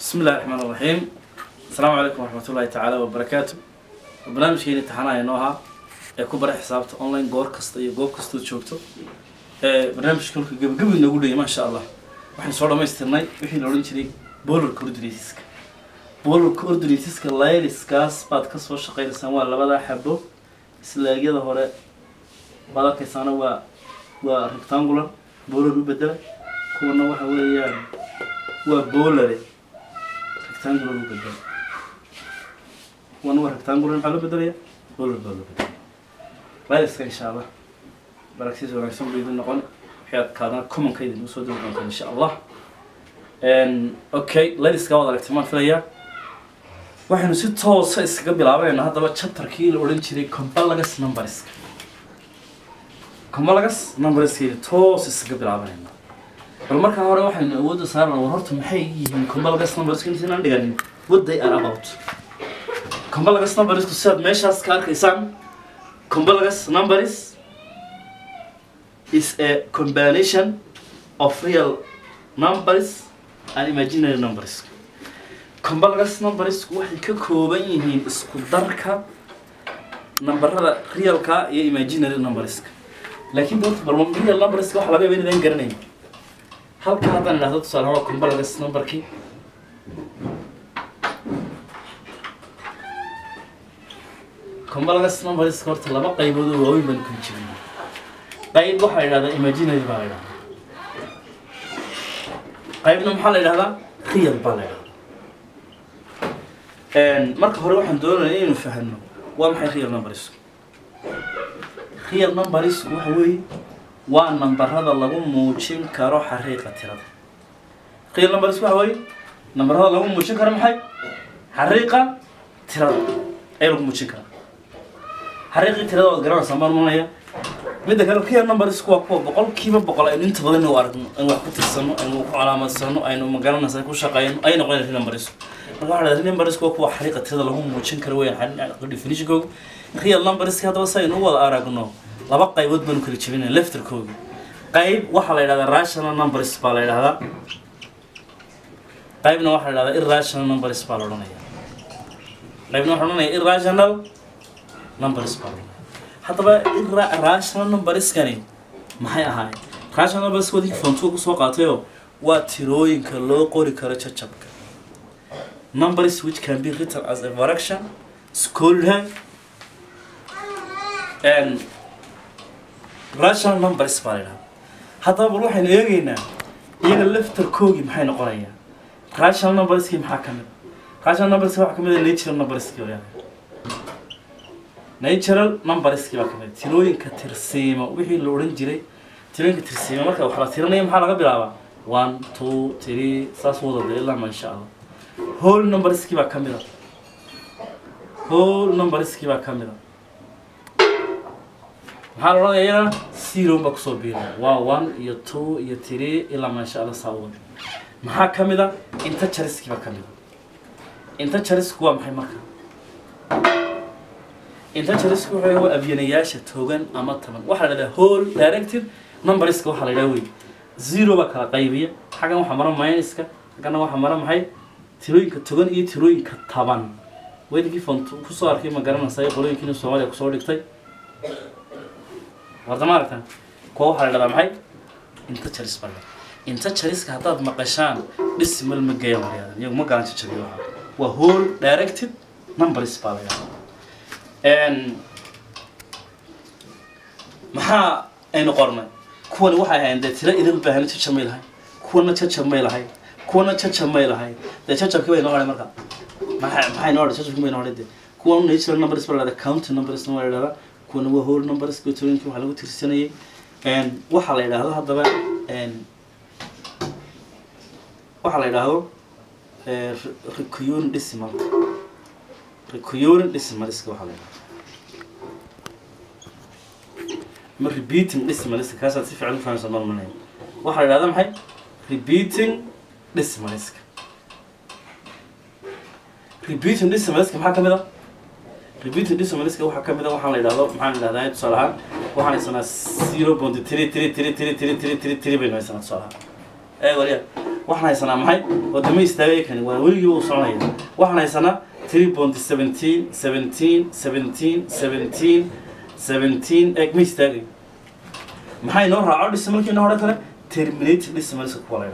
بسم الله الرحمن الرحيم. السلام عليكم ورحمة الله تعالى وبركاته. برنامج كيني امتحاننا نوها كبر حسابته أونلاين جور كست جوب كستو شوكتو. برنامج كله قبل نقوله ما شاء الله. وحنا صورة ما استناي وحنا نقولين شيء بولر كوردريتسك. بولر كوردريتسك الله يسكاس بعد كسر شقير سنوات لا بدأ حبه. سلاجي ده هراء بدأ كسانة و rectangular بولر بدل كونه وحوي وبولر rectangular بدل وأنا rectangular محله بدل يا بولر بدل لا يسكت إن شاء الله بركز وركزون بيدون نقول حياة كذا كم كيد نسود إن شاء الله أوكي لا يسكت هذا الاحتمال فيا واحد نسيت توصل إسكت بلعبة إن هذا بتشتر كيل أورينتشري كمبلغس نمبرسك كمبلغس نمبرسك توصل إسكت بلعبة هنا المركز هذا واحد نود صار ورهرت محي كمبلغس نمبرسك نسينا عندي what they are about كمبلغس نمبرسك ساد ماشى سكار كيسان Complex numbers is a combination of real numbers and imaginary numbers. Complex numbers waxay ka kooban yihiin isku darka numberada realka iyo imaginary numbers. Laakiin dadka barnaamij real numbers waxa laga yaabaa inay garanayaan. Halka hadan ilaahdo tusaale waa complex numberkii complex numbers horta laba qaybood oo waaweyn baan ku jirnaa qayb waxa la yiraahdaa imaginary baa la yiraahdaa qaybna waxa la yiraahdaa real baa la yiraahdaa marka hore waxaan doonayaa inaan fahanno waa maxay real numbers waxa weeye waa nambarada lagu muujin karo xariiqa tirada real numbers waxa weeye nambarada lagu muujin karo maxay xariiqa tirada ay lagu muujin karo حريقي ترى وقرأنا سامر منايا مدة كانوا كيا نمبر سكوا كوا بقول كيف بقول إن أنت بدنا وارد إنه وقت السنة إنه علامة السنة إنه مقارنة سنة كل شقين أي نقول في نمبر سك نقول هذا نمبر سكوا كوا حريقة ترى لهم موتشين كروين حن قد يفنيش جو كيا نمبر سك هذا وصاي إنه ولا أراقنا لا بقى يود من كل شيء بينه لفتر كوي قايب وحلا إلى الراشنا نمبر سبالة إلى هذا قايبنا وحلا إلى الراشنا نمبر سبالة لنا قايبنا وحلا لنا الراشنا numbers baro hadaba rational numbers kani maxay ahaay rational numbers wadi fonto ku soo qaatayo waa tirooyinka loo qori karo jajabka numbers which can be written as a fraction square and rational numbers baro hadaba waxaan eegaynaa iyaga laftarkoogi maxay noqonayaan rational numbers ki maxaa kamid rational numbers waxa kamid ah natural numbers ki natural numbers ki baa kamid tirooyinka tirsiimo wixii la oran jiray tirooyinka tirsiimo marka waxa la tirinayo maxaa laga bilaabaa 1 2 3 saas wada ilaa ma insha Allah whole numbers ki baa kamid whole numbers ki baa kamid maxaa la oranayaa zero ba ku soo biiray waa 1 iyo 2 iyo 3 ilaa ma insha Allah saawad maxaa kamid integers ki baa kamid integers waa maxay marka integers ku waxay waa abyanayaasha togan ama taban waxa la yiraahdaa whole directed numbers waxa la yiraahdaa zero ba kala qaybiya xagan waxa mara minuska xagana waxa mara maxay tirooyinka togan iyo tirooyinka taban weydii fonto ku soo arkay ma garanaysaa qolooyinka Soomaaliya ku soo dhigtay warda maartan ko waxa la yiraahdaa maxay integers baa integers ka hadaad maqashaan decimal ma geeyo mariyada iyagu ma garanti jiray waa whole directed numbers baa la yiraahdaa maxaa aynu qornay kuwan waxay ahayn tira idil baahan jajamay kuwana jajamay lahay kuwana jajamay lahay jajabkii way noqonay marka maxay noqonay jajabkii way noqonay kuwan natural numbers baa la count numbers ma la kuwana waa whole numbers ku tirooyinkii waxa lagu tirsanayay waxa la yiraahdo hadaba waxa la yiraahdo recurrent decimal iska waxa la yiraahdo ما repeating decimal iska kaas si fiican u fahansan marnay waxa la yiraahdaa maxay repeating decimal iska maxaa kamid ah repeating decimal iska waxa kamid ah waxa la yiraahdo maxaan yiraahdaa tusaalahan waxaan isna 0.3333333 bayna isna tusaalahan وريا وحنا يسنا محي ودمي استاجي كان ولي وصلنا وحنا يسنا 3.17 17 17 17 17 مي استاجي محي نور عرض السمر كنا هذا كله terminate السمر سكوالي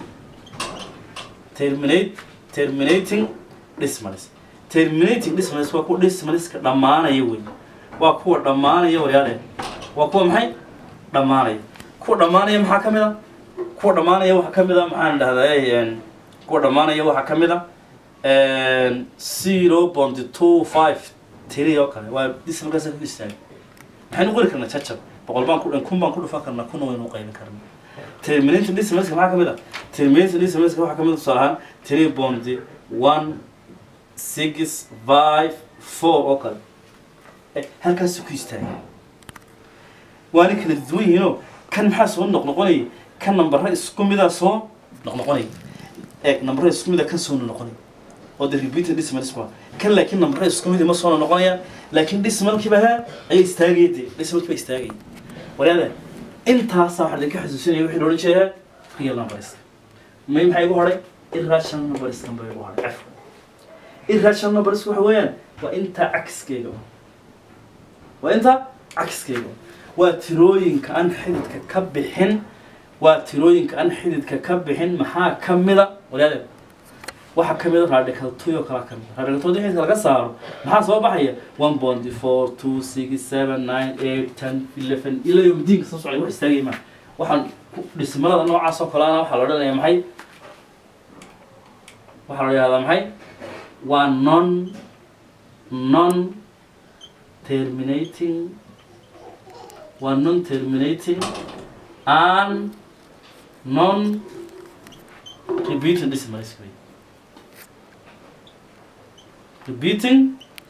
terminating dismiss terminating dismiss waa ku dismiss ka dhamaanaya weey waa kuwa dhamaanaya wariyaale waa kuwa maxay dhamaanaya kuwa dhamaanaya maxaa kamida kuwa dhamaanaya waxa kamida maxaan dhahdaa kuwa dhamaanaya waxa kamida 0.25 tiri oo kale waa dismiss ka istaag maxaan qori karnaa chachab boqol baan ku dhan kun baan ku dhufan karnaa kuna waynu qaybin karnaa terminating dismiss maxaa kamida terminating dismiss waxa kamida salahan 3.1654 oo kale halkaas ku istaagay waana kala duwan yihiin kan maxaa soo noqnoqonay kan number isku mid ah soo noqnoqonay number isku mid ah kan soo noqnoqonay oo the repeated decimal waa kan laakiin number isku mid ma soo noqonaya laakiin decimal kiba ay istaagay decimal kiba istaagay walaal intaas waxa la ka xasuusinaya wixii loo jeeyaa real numbers ma maxay ugu horay irrational numbers kan bay ugu horay irrational numbers waxa weeyaan waa inta akskeega waa tirooyinka aan xididka ka bixin maxaa kamida walaal waxa kamida radical 2 oo kala kamida radical 2 xididka laga saaro maxaa soo baxaya 1.4 2 6 7 9 8 10 11 ila yom diin soo socday wax istaagay ma waxaan dhismalada noocaas oo kale ah waxa la odhanayaa maxay waxa la yiraahdaa maxay waa non terminating and non repeating decimal square repeating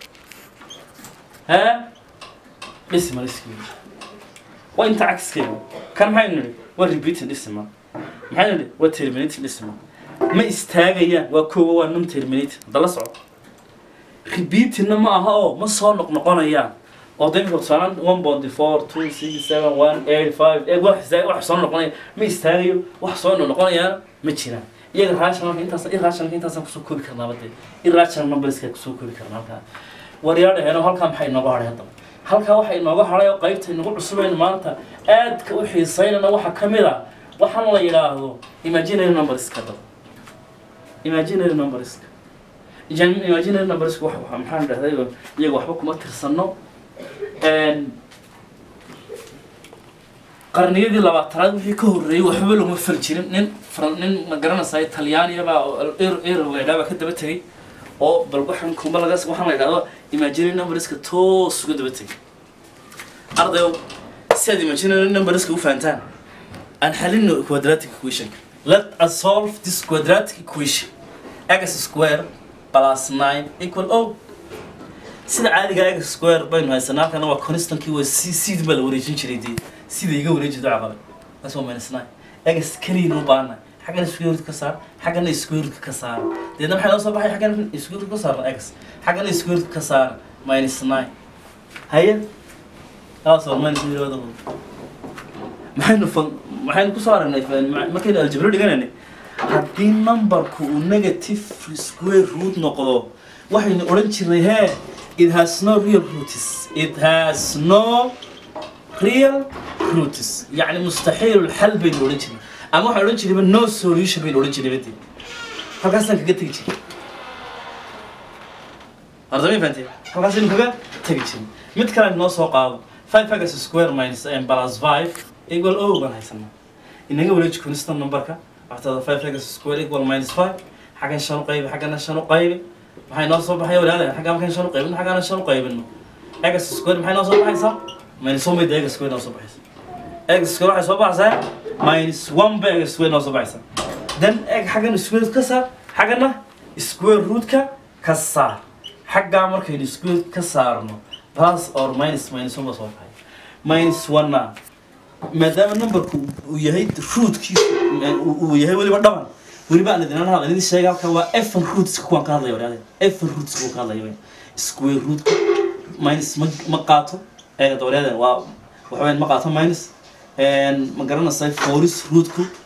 decimal square وانت عكس كده كم حين repeating decimal محين terminating decimal ما استاجيا وكوا non terminating ده صعب repeating ما هو ما صار نقنقنايا oo deemka saaran 1.4 2 6 7 1 8 5 wax soo noqonaya ma istaagayo wax soo noqonaya ma jiraan iyaga raashan intaas ku soo koobi karnaa badee irrational numbers ka soo koobi karnaa halka wariyada halka maxay nooga haray hadda halka waxay nooga haray oo qaybta inagu cusubeen maanta aad ka u xiisaynana waxa kamida waxaan la yiraahdo imaginary numbers ka dad imaginary numbers waxa maxaan dhahday iyaga waxba kuma tirsano qarniyadii labaatanaad wixii ka horeeyay waxba lagu faljirin nin ma garanaysaa Talyaaniga baa weedaba ka daba tagay oo bal waxaan kuma laga waxaan la yiraahdo imaginary numbers ka toos uga daba tagay ardayo sida imaginary numbers ka u fahantaan aan xalino quadratic equation let us solve this quadratic equation x square plus 9 equal 0 sida caadiga x square baynu haysanaa kana waa constant kii waa c bal wareejin jiray sida iga wareejido aqal asoo -9 x kaliya u baana xaggan square root ka saar xaggan square root ka saar deedna maxay loo soo baxay xaggan square root ka saar x xaggan square root ka saar -9 haye taasoo -0 maxaynu ku soo aragnay markaynu algebra dhiganayna haddii numberku uu negative square root noqdo waxaynu oran jirnay it has no real roots يعني مستحيل الحل بين الاوريجين اما waxa oran jiray no solution been oran jiray badii halkaasna kaga tagi jiray ardayay fanti halkaasna kaga tagi jiray mid kale noo soo qaado 5x square minus m plus 5 equal 0 baan haysanaa inaga wareej constant numberka waxtada 5x square equal minus 5 xagan shan qayb xagana shan qayb maxay noo soo baxay walaalahay xagan kan shan qayb xagana shan qaybino x square maxay noo soo baxaysaa minus 1 bay x square noo soo baxaysaa x square waxay soo baxaysaa minus 1 bay x square noo soo baxaysaa then x xagan square root ka saar xagana square root ka saar xaga markay square ka saarno plus or minus 1 soo baxay minus 1 na maadaama numberku uu yahay rootkiisu uu yahay waliba dhaban waliba aan idin hadalin sheegay halka waa f roots ku ka hadlayo walaalahay f roots ku ka hadlayo square root minus ma qaato ee dawladda waa waxa weyn ma qaato minus ma garanaysaa forest root ku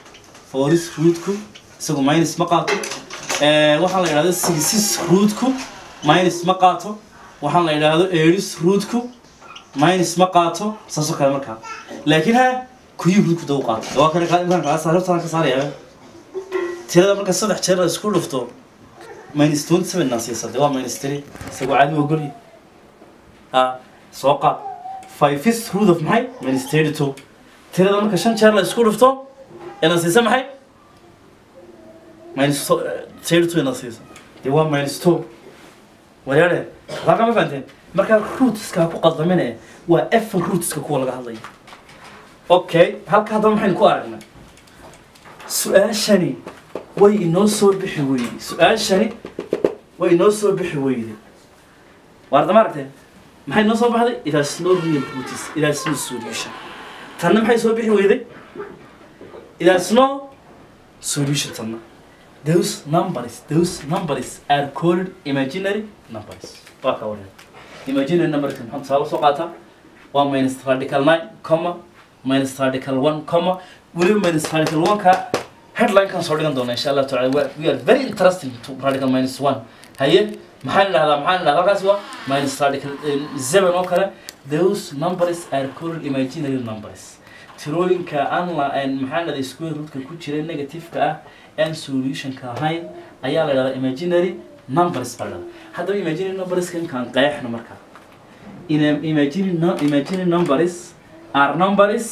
4 rootku isagu minus ma qaato waxaan la yiraahdo 6 rootku minus ma qaato waxaan la yiraahdo 8 rootku minus ma qaato saasoo kale markaa laakiin ha cube rootku doo qaato waa kale qaadaan ka saartaan ka saaraya tirada marka saddex jeer la isku dhufto minus 27 nasiisade waa minus 3 isagu caadi oo goli soo qaad 5 root of maxay minus 32 tirada marka shan jeer la isku dhufto nasiisa maxay minus 32 nasiisa dee waa minus 2 walaale laga ma fahanteen marka rootska ku qadamine waa f rootska kuwa laga hadlayo okay halka hadda maxaynu ku aragnaa su'aashani way inoo soo bixi weyday su'aashani way inoo soo bixi weyday warda maartay maxay inoo soo baxday it has no real roots it has no solution tanna maxay soo bixi weyday it has no solution tanna those numbers are called imaginary numbers waa ka waran imaginary numbers maxaa soo soo qaata waa minus radical 9 comma minus radical 1 comma wali minus radical 1 ka headline kan soo dhigan doona insha Allah ta'ala we are very interesting to radical minus 1 haye maxaan dhahdaa halkaas waa minus radical 7 oo kale those numbers are called imaginary numbers tirooyinka aan la maxaan dhahdaa square root ka ku jira negative ka ah and solution ka ahayn ayaa la yiraahdaa imaginary numbers bala hadda imaginary numbers kan qeexna marka imaginary numbers are numbers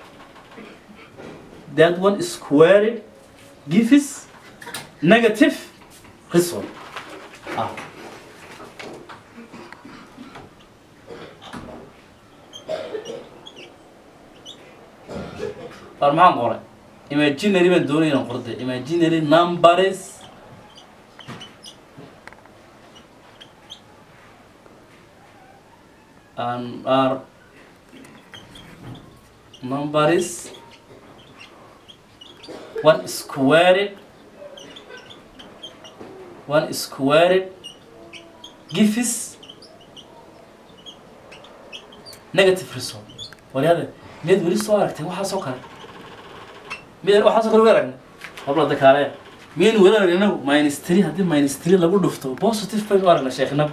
that one squared gives negative result farmaan qore imaginary ban doonayna qorday imaginary numbers and are numbers one squared gives negative result walaada mid wali soo aragtay waxa soo kale mid waxa soo kale weerarna habla dakaale mid weerarna -3 hadii -3 lagu dhufto positive bay aragna sheekhna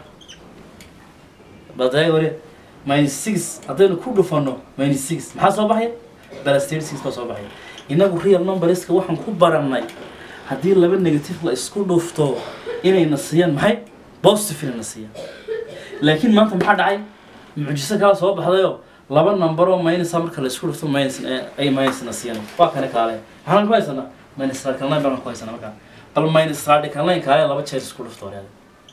baday wari -6 hadii ku dhufano -6 maxaa soo baxay balasteel 6 ka soo baxay inagu real numberska waxaan ku baranay hadii laba negative la isku dhufto inay nasiyaan maxay positive nasiyaan laakiin maanta maxaa dhacay mucjiso kala soo baxdayo laba number oo minus marka la isku dhufto minus ay minus nasiyaan waa kale kaale waxaan ku haysanaa minus radical 9 baan ku haysanaa marka bal minus radical 9 kaale laba jeer isku dhufto real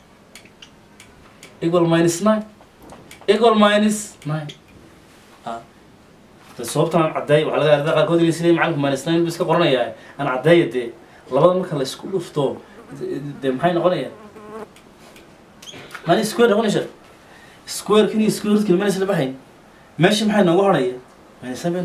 equal -9 equal -9 sababtan caday waxa laga ardaa qaarkood inay sidii macalinku minus 9 buu iska qoranayaa aan cadayade labada marka la isku dhufto de maxay noqonayaan mani square noqonaysa square kini square kini isla baxay meesha maxay noogu haraya minus 7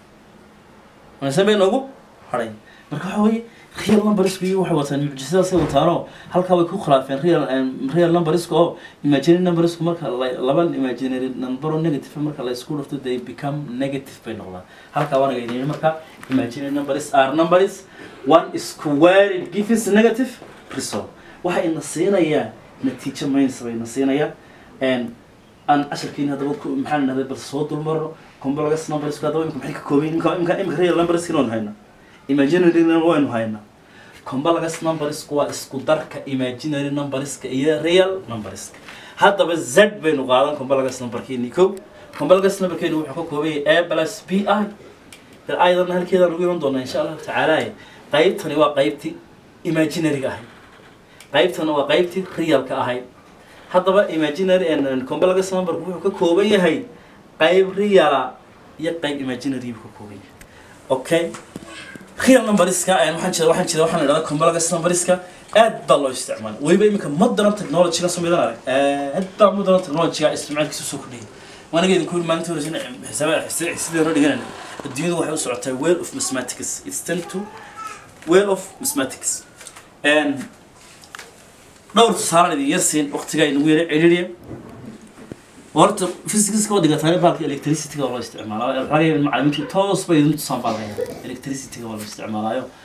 noogu haray marka waxa weeye real numbers biyo waxa wataan mucjisadaas ay wataano halka way ku khilaafeen real numbers oo imaginary numbers marka laba imaginary number negative marka la isku dhufto they become negative bay noqdaan halka waan geeyay marka imaginary numbers are numbers one squared gives negative result waxa ina siinaya natiijo minus bay ina siinaya an asharkiina hadaba maxaan nahay bal soo dulmaro complex numbers ka hadaba maxay ka koobeen imka real numbers inoo hayna imaginary number hayna complex numbers waa isku darka imaginary numbers iyo real numbers hadaba z baynu qaadan complex number keeni ko complex number keeni wuxuu ka koobay a + b i aydan halkeeda lagu yeelan doonaa insha Allah ta'ala qaybtani waa qaybtii imaginary ah qaybtani waa qaybtii real ka ahayd hadaba imaginary and complex number wuxuu ka kooban yahay qayb real iyo qayb imaginary ka kooban yahay okay real numberska waxaan idhaahdaa complex numberska aad baa loo isticmaalaa wayba imika modern technology ka sameeyaan aad baa modern technology ka isticmaalkiisu soo kordhiyay waana geedin ku maanta hore sidii hore dhiganay adduunyadu waxay u socotay way of mathematics it's tend to way of mathematics and dhowr tusaale idin yarsiin waqtiga inagu yara ciriiriya horta physics ka wadiga baalka electricity ga loo isticmaalaa waxay macallimiintu toos bay idin tusaan baalka electricity ga loo isticmaalaayo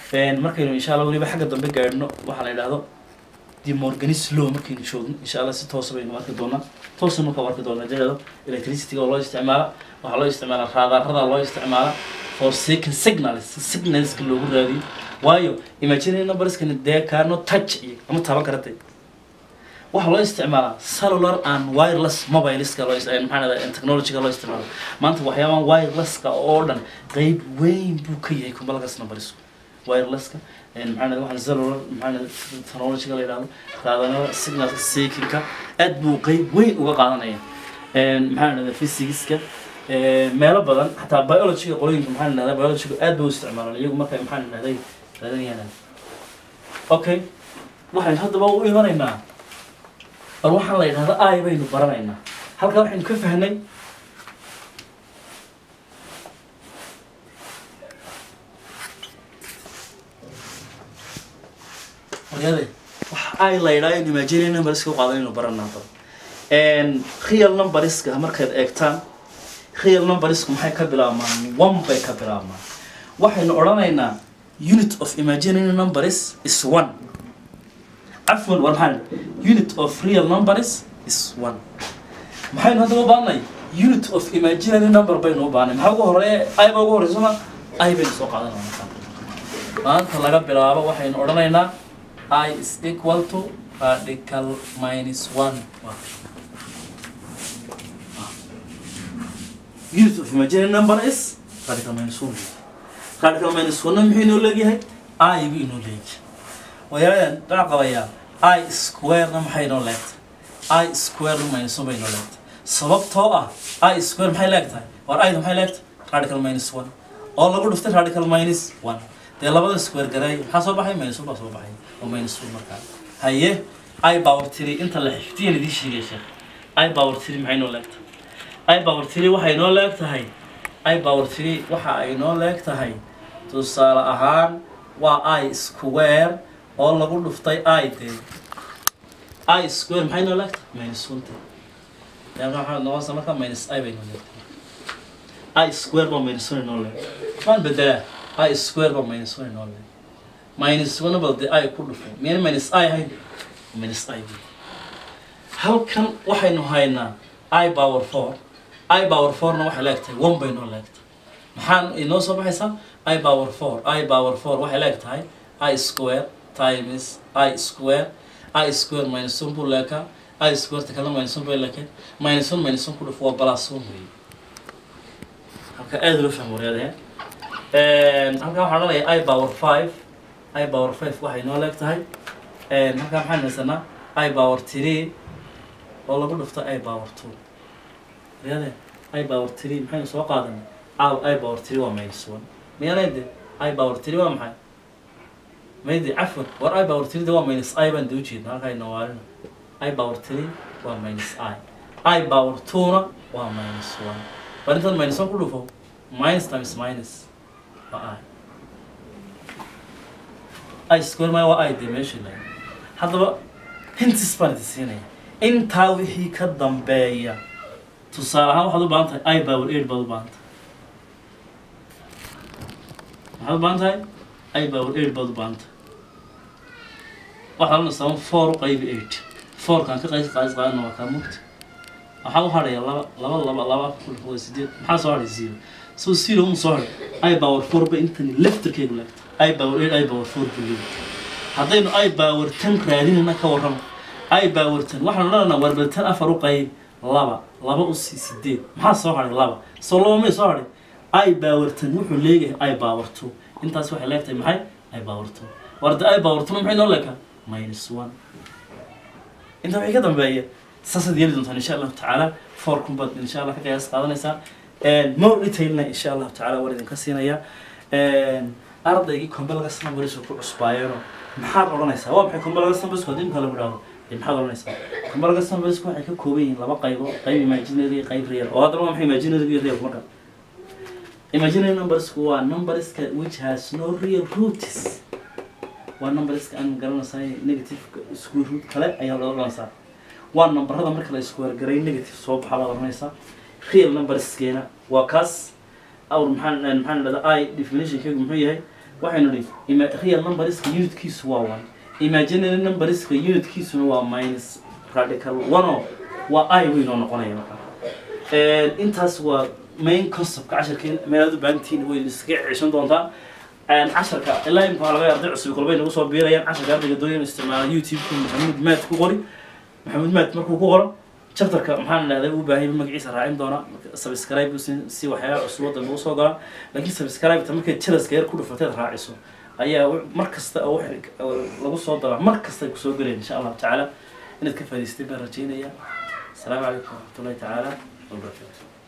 markaynu insha Allah waliba xagga dambe gaadhno waxa la yiraahdo De Morganis law markaynu joogno insha Allah si toos baynu arki doonaa toos marka arki doonaa jeedo electricity oo loo isticmaalo waxa loo isticmaalaa raadarada loo isticmaalaa for second signals ka loogu raadiyo waayo imagine numbers kan dee kaano touch ama taban kartay waxa loo isticmaalaa cellular and wireless mobiles ka loo isticmaalo technology ka loo isticmaalo maanta waxyaabahan wireless ka oo dhan qayb weyn buu ka yahay kumbalkaas numbers wireless ka maxaa waxa cellular maxaa technology ka leeyahay raadarada signal seeking ka aad buu qayb weyn uga qaadanaya maxaa physics ka meelo badan hatta biology qolooyinka maxaa la yiraahdaa biology aad buu isticmaalaan iyagu marka maxaa la yiraahdaa raadinayaan okay waxaan hadaba u imanaynaa bal waxaan la yiraahdaa ay baynu baranaynaa halka waxaan ka fahnay wayade wax ay la yiraahdo imaginary numbers ku qaadanayno baranaa real numbers ka markaad eegtaan real numbers maxay ka bilaabmaan 1 bay ka bilaabmaan waxaynu oranaynaa unit of imaginary numbers is 1 afwan warhan unit of real numbers is 1 maxaynu hadda u baahnay unit of imaginary number baynu u baahnay maxaa ugu horeeya ay ba ugu horeysana ay baynu soo qaadanaynaa maanta laga bilaabo waxaynu oranaynaa I is equal to radical minus 1 unit of imaginary number is radical minus 1 radical minus 1 maxay noo leeyahay I bi noo leeyahay wayaan dhaqaaya I square na maxay noo leeyahay I square minus 1 bay noo leeyahay sababtoo ah I square maxay leeyahay war I maxay leeyahay radical minus 1 oo lagu dhuftay radical minus 1 de labada square garay waxa soo baxay minus 1 soo baxay oo minus 1 marka haye I power 3 inta la xifdiyay idin sheegay I power 3 maxay noo leeyahay I power 3 waxay noo leeyahay I power 3 waxa ay noo leeyahay tusaale ahaan waa I square oo lagu dhuftay I de I square maxay noo leeyahay minus 1 yani waxa noo soo marka minus I bay noo leeyahay I square waa minus 1 noo leeyahay man bedela I square waa minus 1 noo leeyahay minus 1 bal de I ku dhufay minus I hay minus I halkan waxaynu haynaa I power 4 I power 4 na waxa leeyahay 1 bay noo leeyahay maxaan inoo soo baxaysaa I power 4 waxa leeyahay I square times I square minus 1 buu leeyahay I square ta kala minus 1 bay leeyahay minus 1 ku dhufo plus 1 way halka aad loo fahmo reeday halka waxa la leeyahay I power 5 waxay noo leeyahay halka maxaan haysanaa I power 3 oo lagu dhufto I power 2 reeday I power 3 maxay soo qaadanay I power 3 waa minus 1 miyanaade I power 3 waa maxay maydi afwan war I power 3 waa minus I baan duu jeednaa halka inoo waarina I power 3 waa minus I power 2 na waa minus 1 barintan minus 1 ku dhufo minus times minus waa I square ma waa I dimension hadaba hints baan siinaya inta wixii ka dambeeya tusaale ahaan waxaad u baahan tahay I power 8 baad u baahan tahay waxaad u baahan tahay I power 8 baad u baahan tahay waxaan nasaan 4 qayb 8 4 kan ka qaadana waa ka mugta waxa uu haray laba ku dhufo 8 maxaa soo haray 0 so 0 um soo haray I power 4 ba intan lefterkeedu leeyahay I power 8 I power 4 buu haddaynu I power 10 raadinayna ka warramo I power 10 waxaan leenahay war 10 afar u qayb laba u 8 maxaa soo haray laba soo laba ma soo haray I power 10 wuxuu leeyahay I power 2 intaas waxay leeyahay maxay I power 2 warda I power 2 maxay noo leeyahay minus 1 inta wixii ka dambeeya saasad yeeli doontaan insha Allah taala 4 kumbad insha Allah ka qiyaas qaadanaysa more detailna insha Allah taala war idin ka siinaya ardaygii kumbalka numbers ku cusbaayeen maxaa oranaysaa waa maxay kumbalka numbers hadii kala wadaado maxaa oranaysaa kumbalka numbers waxay ka kooban yihiin laba qayb imaginary qayb real oo hadaba maxay imaginary iyo real marka imaginary numbers waa numbers which has no real roots waa numbers aan garanaysaa negative square root kale ayaa loo oranaysaa waa numberada marka la isku wargaray negative soo baxa la oranaysaa real numbers keena waa kaas أو محل I definition كيف محيه waxaynu nidhi real numberska unitkiisu waa 1 imaginary numberska unitkiisuna waa minus radical 1 waa I weyn oo noqonaya marka intaas waa main concept casharkeen meelaha baahantiin way iskaga ceshan doontaa casharka ilaa imka laga arday cusub kulbay nagu soo biirayaan casharka ardayga doonaya isticmaala YouTube ku Maxamuud Maad ku qori Maxamuud Maad markuu ku qoro chapterka maxaan leeyahay u baahay magaciisa raacin doona subscribe si waxyaabo cusub wada lagu soo gala laakiin subscribe ta markay channelska yar ku dhufatay raaciso ayaa markasta oo wax lagu soo dara markasta ku soo galay insha Allah taala inaad ka faa'iidaystay baan rajaynaya السلام عليكم ورحمة الله تعالى وبركاته